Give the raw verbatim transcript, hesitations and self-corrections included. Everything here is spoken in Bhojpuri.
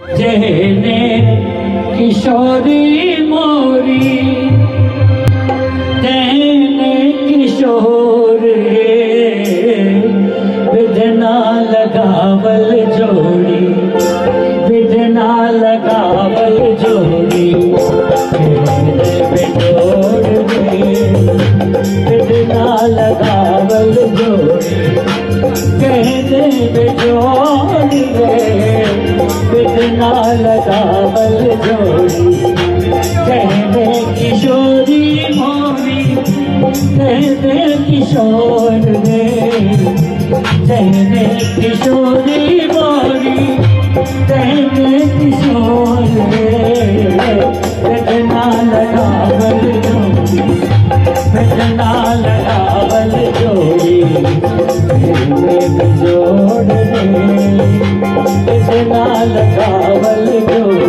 जहने किशोरी मोरी तहने किशोर विधना लगावल जोड़ी विधना लगावल जोड़ी बिजोड़ विधना लगावल जोड़ी कहते बिजोड़ विधना लगावल जोड़ी कहते किशोरी मोरी कहते किशोर रे कहते किशोरी मोरी कहते किशोर रे विधना लगावल जोड़ी विधना लगावल जोड़ी जोड़ रे विधना लगावल जोड़ी